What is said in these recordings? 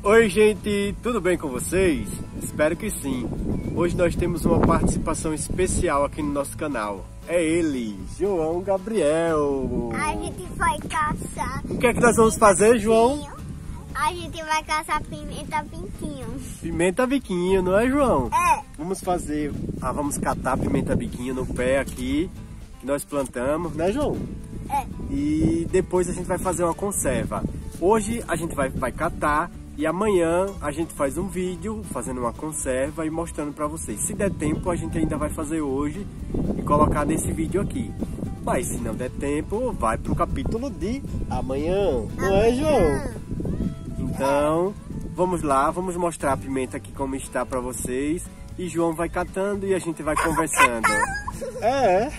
Oi gente, tudo bem com vocês? Espero que sim. Hoje nós temos uma participação especial aqui no nosso canal. É ele, João Gabriel. A gente vai caçar. O que é que nós vamos fazer, João? A gente vai caçar pimenta biquinho. Pimenta biquinho, não é, João? É. Vamos catar pimenta biquinho no pé aqui que nós plantamos, né, João? É. E depois a gente vai fazer uma conserva. Hoje a gente vai catar e amanhã a gente faz um vídeo fazendo uma conserva e mostrando para vocês. Se der tempo, a gente ainda vai fazer hoje e colocar nesse vídeo aqui. Mas se não der tempo, vai pro capítulo de amanhã, não é, João? Então, vamos lá, vamos mostrar a pimenta aqui como está para vocês. E João vai catando e a gente vai conversando. É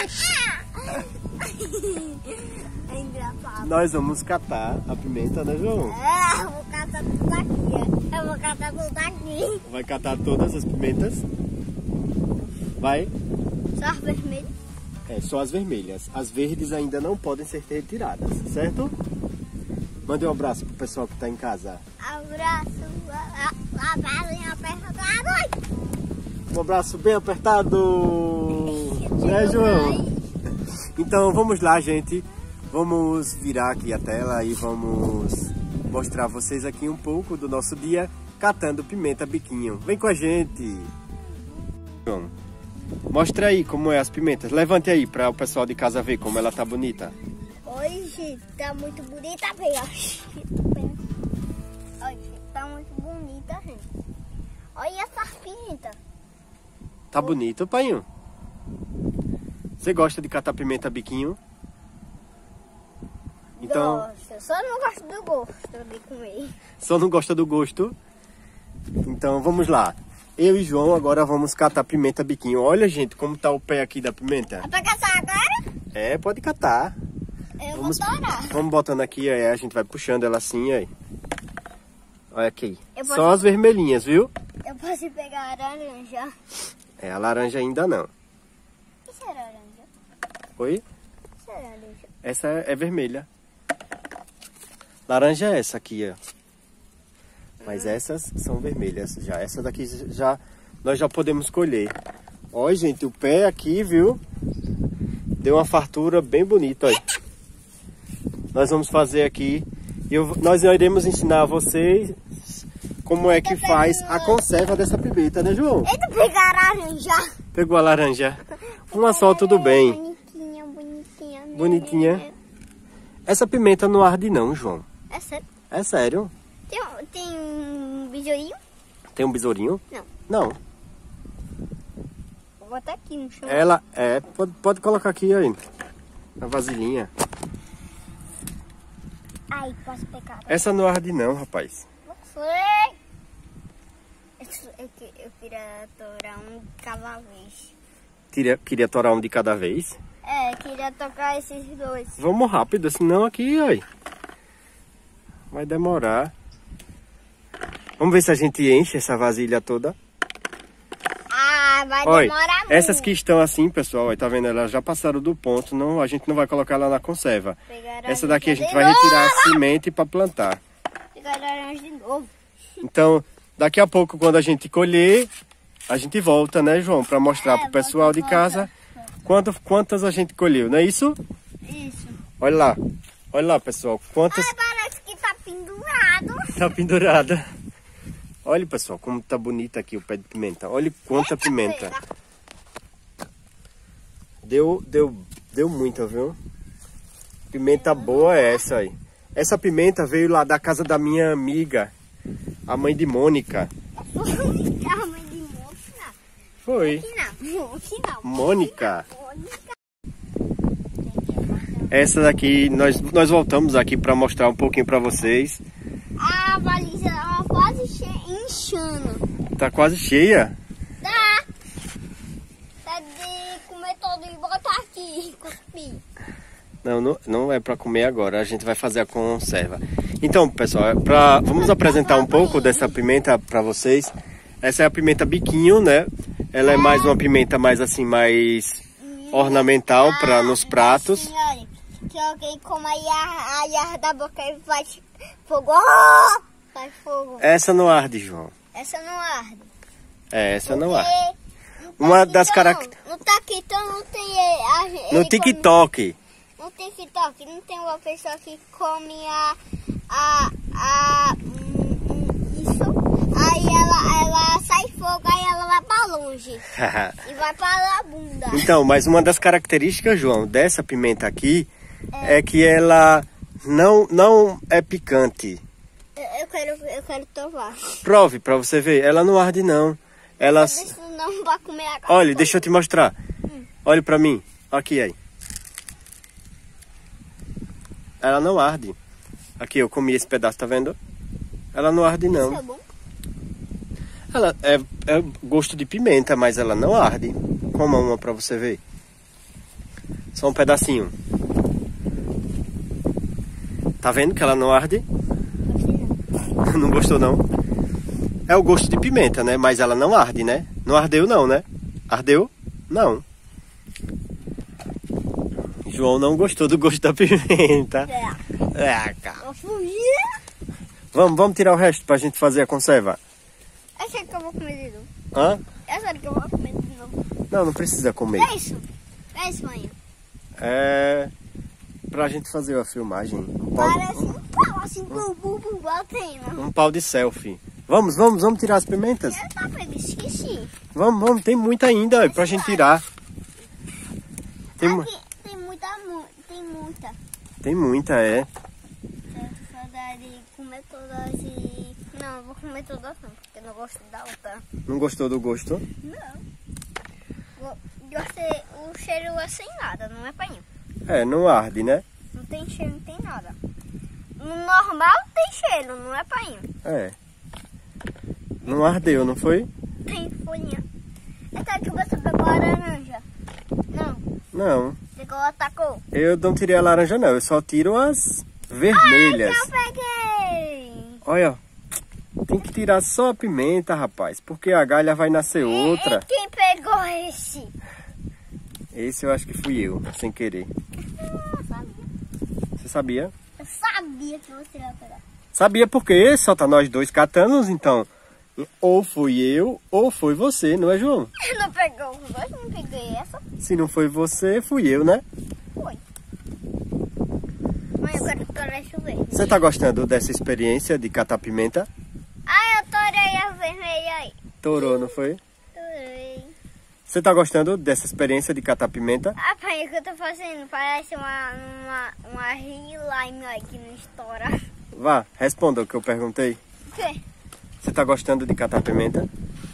engraçado. Nós vamos catar a pimenta, né, João? É, eu vou catar tudo aqui. Eu vou catar tudo aqui. Vai catar todas as pimentas? Vai? Só as vermelhas? É, só as vermelhas. As verdes ainda não podem ser retiradas, certo? Mande um abraço pro pessoal que tá em casa. Abraço, abraço apertado. Um abraço bem apertado! Né, João? Então vamos lá, gente. Vamos virar aqui a tela e vamos mostrar a vocês aqui um pouco do nosso dia catando pimenta biquinho. Vem com a gente! João, mostra aí como é as pimentas. Levante aí para o pessoal de casa ver como ela tá bonita. Hoje tá muito bonita, velho. Olha, tá muito bonita, gente. Olha essa pimenta. Tá bonito, painho? Você gosta de catar pimenta biquinho? Então, gosto. Só não gosto do gosto de comer. Só não gosta do gosto? Então vamos lá. Eu e João agora vamos catar pimenta biquinho. Olha, gente, como tá o pé aqui da pimenta. É pra caçar agora? É, pode catar. Eu vou torar. Vamos botando aqui, aí a gente vai puxando ela assim, aí. Olha aqui. Só as vermelhinhas, viu? Eu posso pegar a laranja. É, a laranja ainda não. Isso é laranja? Oi? Isso é laranja? Essa é vermelha. Laranja é essa aqui, ó. Mas essas são vermelhas já. Essa daqui nós já podemos colher. Olha, gente, o pé aqui, viu? Deu uma fartura bem bonita, olha. Nós vamos fazer aqui. Nós iremos ensinar a vocês como é que faz a conserva dessa pimenta, né, João? Eita, pegar a laranja. Pegou a laranja. Uma só, tudo bem. Bonitinha, bonitinha. Bonitinha. Essa pimenta não arde não, João. É sério? É sério. Tem um besourinho? Tem um besourinho? Não. Não. Vou botar aqui no chão. Ela é... Pode colocar aqui, aí. Na vasilhinha. Ai, posso pegar. Essa não arde não, rapaz. Não sei. Eu queria torar um de cada vez. Queria torar um de cada vez? É, queria tocar esses dois. Vamos rápido, senão aqui, aí. Vai demorar. Vamos ver se a gente enche essa vasilha toda. Ah, vai Olha, demorar muito. essas que estão assim, pessoal, ó, tá vendo? Elas já passaram do ponto, não, a gente não vai colocar ela na conserva. Essa daqui a gente vai retirar a semente para plantar. Pegar laranja de novo. Então, daqui a pouco, quando a gente colher, a gente volta, né, João? Para mostrar pro pessoal de casa quantas a gente colheu, não é isso? Isso. Olha lá, pessoal, quantas... Ai, parece que tá pendurado. Tá pendurada. Olha, pessoal, como tá bonita aqui o pé de pimenta. Olha quanta pimenta. Deu muita, viu? Pimenta boa é essa aí. Essa pimenta veio lá da casa da minha amiga, a mãe de Mônica. A mãe de Mônica? Foi. Aqui não. Mônica. Essa daqui, nós voltamos aqui para mostrar um pouquinho para vocês. A valisa ela quase inchando. Tá quase cheia? Dá. Dá de comer todo e botar aqui, cuspir. Não é para comer agora, a gente vai fazer a conserva. Então, pessoal, vamos apresentar um pouco dessa pimenta para vocês. Essa é a pimenta biquinho, né? Ela é mais uma pimenta mais assim, mais ornamental para nos pratos. Senhora, que alguém coma aí a da boca e faz fogo. Sai fogo. Essa não arde, João. Essa não arde. Essa não arde. No Uma das características. No Taquitão não tem. No TikTok. No TikTok não tem uma pessoa que come isso. Aí ela sai fogo, aí ela vai pra longe. E vai pra bunda. Então, mas uma das características, João, dessa pimenta aqui é que ela não é picante. Eu quero provar. Prove pra você ver. Ela não arde, não. Ela... Isso não vai comer a Olha, deixa eu te mostrar. Olha pra mim. Aqui, aí. Ela não arde. Aqui, eu comi esse pedaço, tá vendo? Ela não arde, não. Isso é bom? Ela é gosto de pimenta, mas ela não arde. Coma uma pra você ver. Só um pedacinho. Tá vendo que ela não arde? Não gostou, não? É o gosto de pimenta, né? Mas ela não arde, né? Não ardeu, não, né? Ardeu? Não. João não gostou do gosto da pimenta. Cara. Vou fugir. Vamos tirar o resto pra gente fazer a conserva. Essa que eu vou comer de novo. Hã? Essa que eu vou comer de novo. Não precisa comer. É isso. É isso, mãe. É pra gente fazer a filmagem. Parece um pau assim, batendo. Um pau de selfie. Vamos tirar as pimentas? Eu tá pegando, esqueci. Vamos, tem muita ainda pra gente tirar. Tem Muita. Tem muita, é. Saudade de comer todas e... Não, eu vou comer todas não, porque eu não gosto da outra. Não gostou do gosto? Não. Gostei, o cheiro é sem nada, não é painho. É, não arde, né? Não tem cheiro, não tem nada. No normal tem cheiro, não é painho. É. Não ardeu, não foi? Tem folhinha. Essa que você pegou a laranja. Não, Não. pegou a tacou. Eu não tirei a laranja, não. Eu só tiro as vermelhas. Eu peguei. Olha, tem que tirar só a pimenta, rapaz. Porque a galha vai nascer outra. E quem pegou esse? Esse eu acho que fui eu, sem querer. Eu sabia. Você sabia? Eu sabia que você ia pegar. Sabia porque só tá nós dois catando, então. Ou fui eu, ou foi você, não é, João? Não pegou os dois, não peguei essa. Se não foi você, fui eu, né? Foi. Mas eu quero torar chover. Você tá gostando dessa experiência de catar pimenta? Ah, eu torei a vermelha aí. Torou, não foi? Torei. Você tá gostando dessa experiência de catar pimenta? Ah, pai, o que eu tô fazendo? Parece uma lime aí que não estoura. Vá, responda o que eu perguntei. O quê? Você tá gostando de catar pimenta?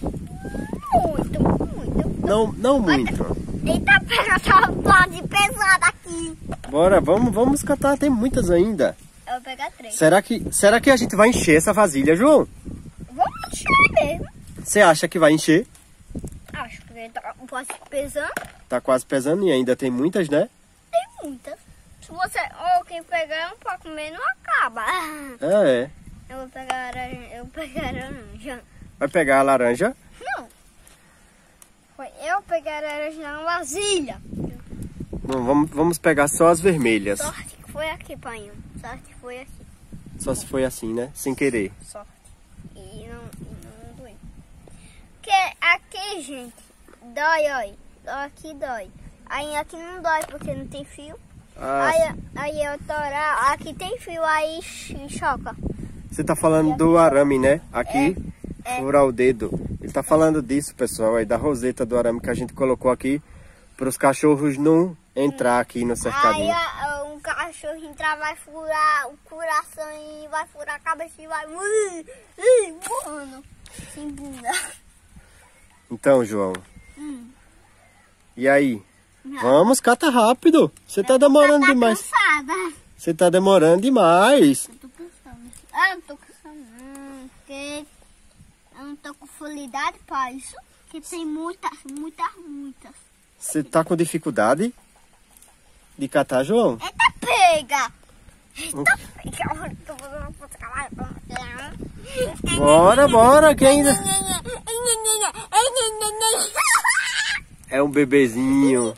Muito. Não muito. Eita, pega essa base pesada aqui. Bora, vamos catar, tem muitas ainda. Eu vou pegar 3. Será que a gente vai encher essa vasilha, João? Vamos encher mesmo. Você acha que vai encher? Acho que tá quase pesando. Tá quase pesando e ainda tem muitas, né? Tem muitas. Se você, ou quem pegar um pouco comer, não acaba. É. Eu vou pegar a laranja. Vai pegar a laranja? Não. Foi eu pegar a laranja na vasilha. Não, vamos pegar só as vermelhas. Sorte que foi aqui, pai. Sorte que foi aqui. Só se foi assim, né? Sem querer. Sorte. E não doeu. Porque aqui, gente, dói, olha. Aqui dói. Aí aqui não dói porque não tem fio. Ah, Aí eu torar, aqui tem fio, aí choca. você tá falando do arame, né? Aqui, furar o dedo. Ele tá falando disso, pessoal, aí da roseta do arame que a gente colocou aqui para os cachorros não entrar aqui no cercadinho. Aí um cachorro entrar, vai furar o coração e vai furar a cabeça e vai voando. Sem bunda. Então, João. E aí? Vamos, cata rápido. Você tá demorando demais. Cansada. Você tá demorando demais. Eu tô cansando. Ah, eu não tô cansando não, porque eu não tô com folidade pra isso. Porque tem muitas. Você tá com dificuldade de catar, João? Eita, pega! Bora, que ainda... É um bebezinho.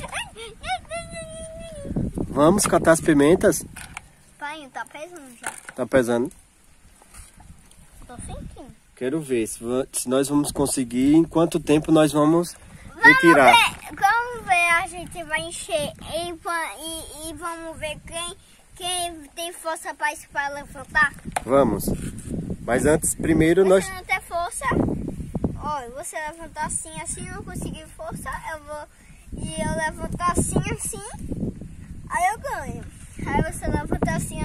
Vamos catar as pimentas? Pai, tá pesando já. Tá pesando? Tô sentindo. Quero ver se nós vamos conseguir, em quanto tempo nós vamos retirar. Vamos ver, a gente vai encher e vamos ver quem tem força para levantar. Vamos. Mas antes, primeiro nós... Você não tem força, ó, você levantar assim, não conseguir força, eu levantar assim, aí eu ganho. Aí você levanta assim,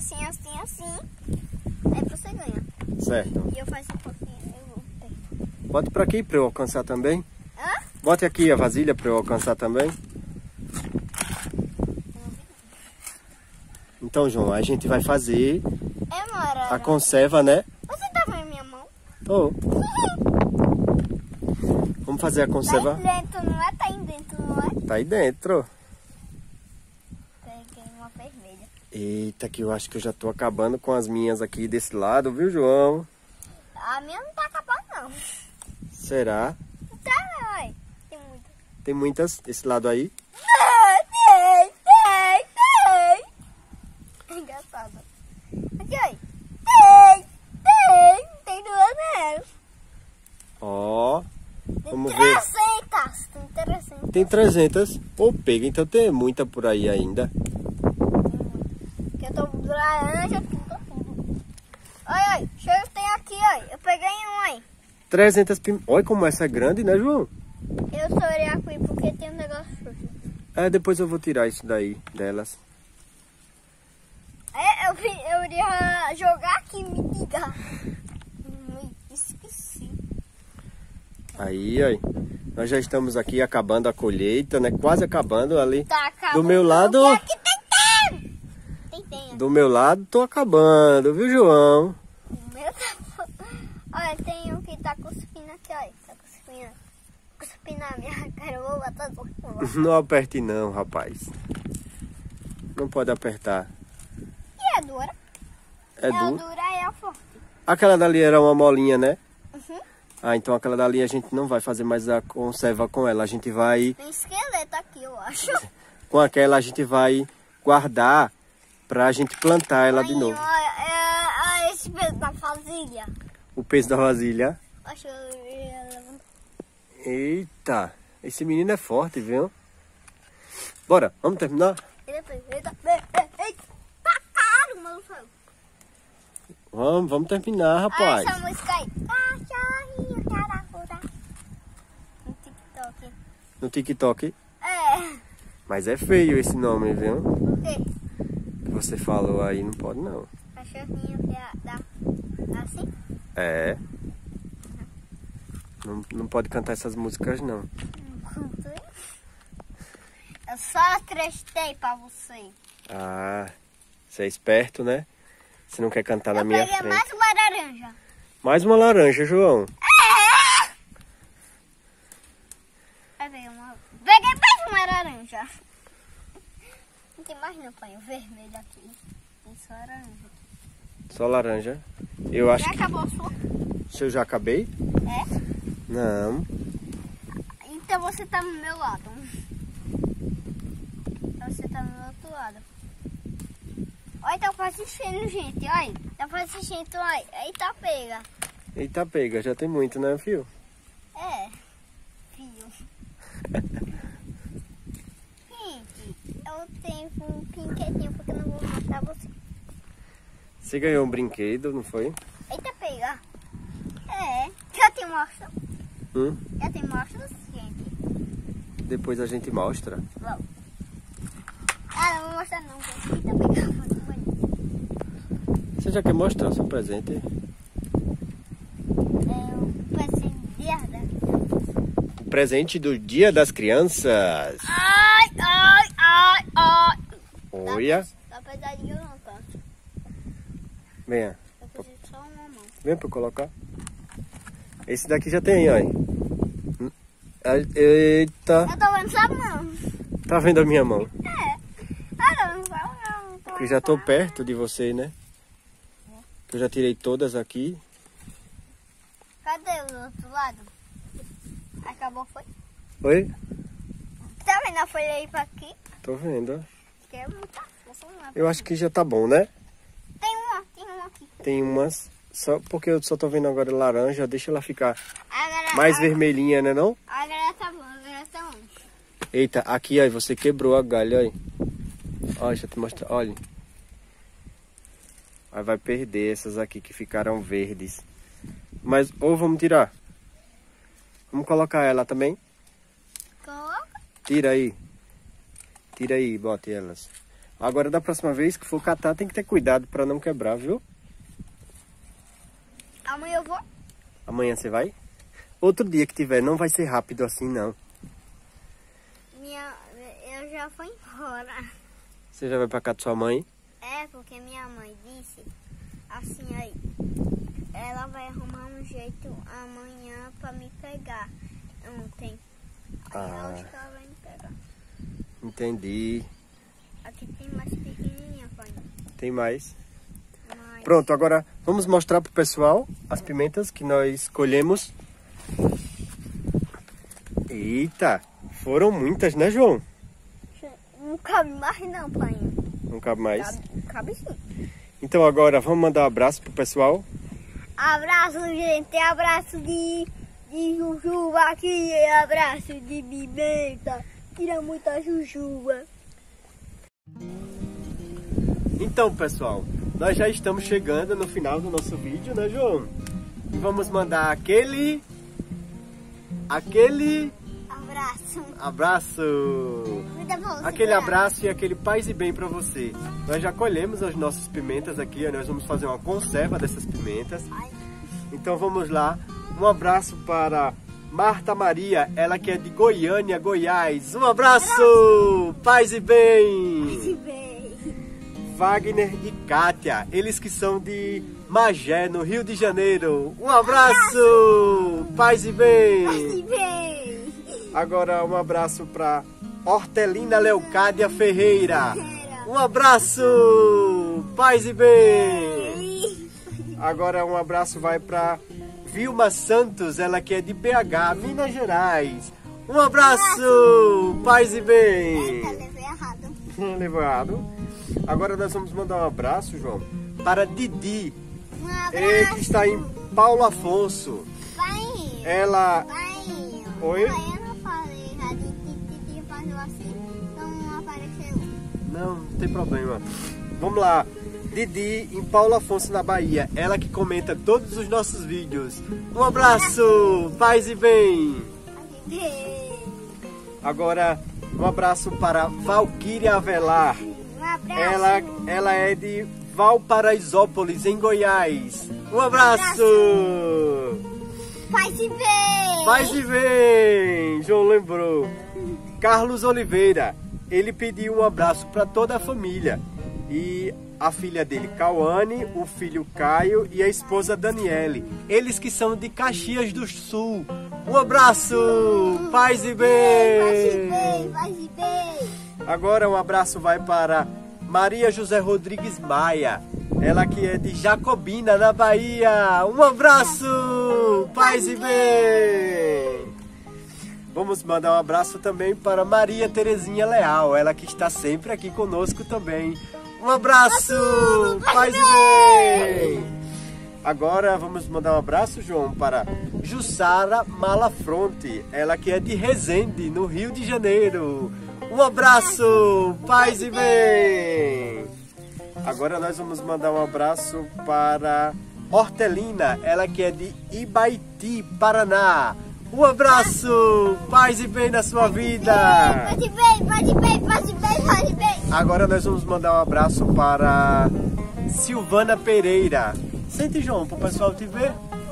aí você ganha. Certo. E eu faço um pouquinho, eu vou ter. Bota pra aqui pra eu alcançar também. Hã? Bote aqui a vasilha pra eu alcançar também. Então, João, a gente vai fazer a conserva, né? Você tá vendo minha mão? Tô. Vamos fazer a conserva. Tá aí dentro, não é? Tá aí dentro, não é? Tá aí dentro. Peguei uma vermelha. Eita, que eu acho que eu já tô acabando com as minhas aqui desse lado, viu, João? A minha não tá acabando, não. Será? Tá, olha. Tem muita. Tem muitas desse lado aí? Tem. Engraçado. Aqui, olha. Tem duas nelas. Ó, vamos ver. 300. Tem 300. Tem 300. Pô, pega, então tem muita por aí ainda. Que eu tô laranja, tudo. Olha, eu tenho aqui, olha. Eu peguei um, aí. 300 pimentas. Olha como essa é grande, né, João? Eu estourei aqui porque tem um negócio sujo. É, depois eu vou tirar isso daí delas. Eu iria jogar aqui, me diga. Esqueci. Aí, aí. Nós já estamos aqui acabando a colheita, né? Quase acabando ali. Tá acabando. Do meu lado... Aqui tem. Do meu lado, tô acabando, viu, João? O meu tá... Olha, tem um que tá cuspindo aqui, olha. Tá cuspindo. Cuspindo na minha cara. Eu vou botar do lado. Não aperte não, rapaz. Não pode apertar. E é dura? É duro? dura e é forte. Aquela dali era uma molinha, né? Uhum. Ah, então aquela dali a gente não vai fazer mais a conserva com ela. A gente vai... Tem esqueleto aqui, eu acho. Com aquela a gente vai guardar pra gente plantar ela de novo. Olha, esse peso da vasilha. O peso da vasilha. Acho que eu ia levantar. Eita, esse menino é forte, viu? Bora, vamos terminar? Eita, tá caro, mano. Vamos terminar, rapaz. Olha essa música aí. Cachorrinho, caracuda. No TikTok. No TikTok. É. Mas é feio esse nome, viu? Por quê? Que você falou aí, não pode não. Cachorrinho que dá assim? É. Não pode cantar essas músicas, não. Eu só acreditei pra você. Ah, você é esperto, né? Você não quer cantar na minha frente. Eu peguei mais uma laranja. Mais uma laranja, João. Peguei mais uma laranja. Não tem mais não, pai. O vermelho aqui. Tem só laranja. Só laranja. Eu acho Já que... acabou a sua? Se eu já acabei? É? Não. Então você tá no meu lado. Você tá no meu outro lado. Olha, tá quase enchendo, gente. Olha, tá quase enchendo. Olha, eita, pega. Eita, pega. Já tem muito, né, filho? É, filho. Gente, eu tenho um brinquedinho porque eu não vou matar você. Você ganhou um brinquedo, não foi? Eita, pega. É, já tem mostra. Já tem mostra, gente. Depois a gente mostra. Vamos. Ah, não vou mostrar não, gente. Eita, pega. Muito bonito. Você já quer mostrar seu presente? É o presente da O presente do Dia das Crianças. Ai, ai, ai, ai. Olha. Tá pesadinho não, tá? Venha. Eu preciso só uma mão. Vem pra eu colocar. Esse daqui já tem, olha. Eita. Eu tô vendo sua mão. Tá vendo a minha mão? É. Ah, não vai não. Porque eu já tô perto de você, né? Eu já tirei todas aqui. Cadê o outro lado? Acabou, foi? Oi? Tá vendo a folha aí pra aqui? Tô vendo. Que é muita força, não é? Eu acho que já tá bom, né? Tem uma tem umas, só porque eu só tô vendo agora laranja, deixa ela ficar Agora, mais vermelhinha, né não? agora tá bom, agora tá bom. Eita, aqui aí, você quebrou a galha, olha. Olha, deixa eu te mostrar, olha. Aí vai perder essas aqui que ficaram verdes. Mas, ou vamos tirar. Vamos colocar ela também. Coloca. Tira aí. Tira aí, bote elas. Agora da próxima vez que for catar, tem que ter cuidado para não quebrar, viu? Amanhã eu vou. Amanhã você vai? Outro dia que tiver, não vai ser rápido assim, não. Eu já fui embora. Você já vai pra casa de sua mãe? É, porque minha mãe disse assim aí. Ela vai arrumar um jeito amanhã pra me pegar ontem. Aí eu acho que ela vai me pegar. Entendi. Aqui tem mais pequenininha, pai. Tem mais? Mas... Pronto, agora vamos mostrar pro pessoal as pimentas que nós escolhemos. Eita, foram muitas, né, João? Não cabe mais não, pai. Não cabe mais? Cabe sim. Então agora vamos mandar um abraço pro pessoal. Abraço, gente. Abraço de jujuba aqui. Abraço de pimenta. Tira muita jujuba. Então, pessoal, nós já estamos chegando no final do nosso vídeo, né, João? E vamos mandar aquele abraço. Aquele abraço e aquele paz e bem para você. Nós já colhemos as nossas pimentas aqui, nós vamos fazer uma conserva dessas pimentas. Então vamos lá. Um abraço para Marta Maria, ela que é de Goiânia, Goiás. Um abraço! Paz e bem! Wagner e Kátia, eles que são de Magé, no Rio de Janeiro. Um abraço! Paz e bem! Agora um abraço para Hortelina Leocádia Ferreira. Um abraço! Paz e bem! Agora um abraço vai para Vilma Santos, ela que é de BH, Minas Gerais. Um abraço! Paz e bem! Levei errado. Levou errado. Agora nós vamos mandar um abraço, João, para Didi. Um abraço. Ele que está em Paulo Afonso. Pai. Ela... Pai. Oi? Eu não falei. A Didi fazendo assim, então não apareceu. Não, não tem problema. Vamos lá. Didi em Paulo Afonso, na Bahia. Ela que comenta todos os nossos vídeos. Um abraço! Paz e bem! Agora, um abraço para Valquíria Avelar. Um abraço. Ela é de Valparaisópolis, em Goiás. Um abraço! Paz e bem! Paz e bem! João lembrou. Carlos Oliveira. Ele pediu um abraço para toda a família. E a filha dele, Cauane, o filho Caio e a esposa Daniele. Eles que são de Caxias do Sul. Um abraço! Paz e bem! Paz e bem! Paz e bem! Agora um abraço vai para Maria José Rodrigues Maia. Ela que é de Jacobina, na Bahia. Um abraço! Paz e bem! Vamos mandar um abraço também para Maria Terezinha Leal. Ela que está sempre aqui conosco também. Um abraço! Paz e bem! Agora vamos mandar um abraço, João, para Jussara Malafronte. Ela que é de Resende, no Rio de Janeiro. Um abraço! Paz e bem! Agora nós vamos mandar um abraço para Hortelina. Ela que é de Ibaiti, Paraná. Um abraço! Paz e bem na sua vida! Paz e bem! Paz e bem! Paz e bem! Paz e bem! Agora nós vamos mandar um abraço para Silvana Pereira. Sente, João, para o pessoal te ver.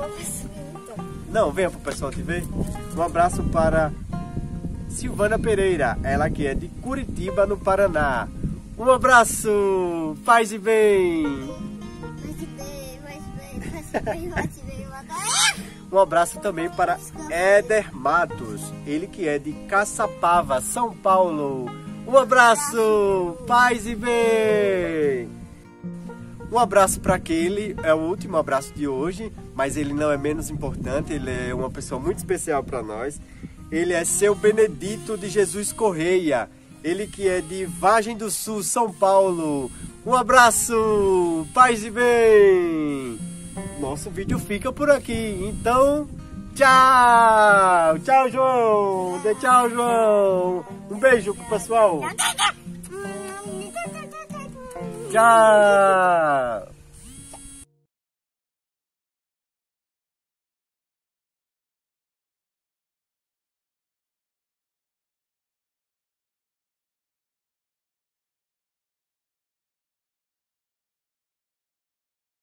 Não, venha para o pessoal te ver. Um abraço para Silvana Pereira, ela que é de Curitiba, no Paraná. Um abraço! Paz e bem! Paz e bem! Paz e bem! Paz e bem! Paz e bem! Um abraço também para Éder Matos, ele que é de Caçapava, São Paulo. Um abraço, paz e bem! Um abraço para aquele, é o último abraço de hoje, mas ele não é menos importante, ele é uma pessoa muito especial para nós. Ele é seu Benedito de Jesus Correia, ele que é de Vargem do Sul, São Paulo. Um abraço, paz e bem. Nosso vídeo fica por aqui, então tchau. Tchau, João. Dê tchau, João. Um beijo pro pessoal. Tchau.